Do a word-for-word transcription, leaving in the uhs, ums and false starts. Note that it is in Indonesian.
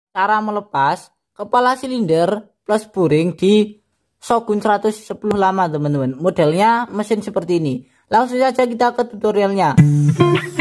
cara melepas kepala silinder plus buring di Shogun seratus sepuluh lama teman-teman. Modelnya mesin seperti ini. Langsung saja kita ke tutorialnya.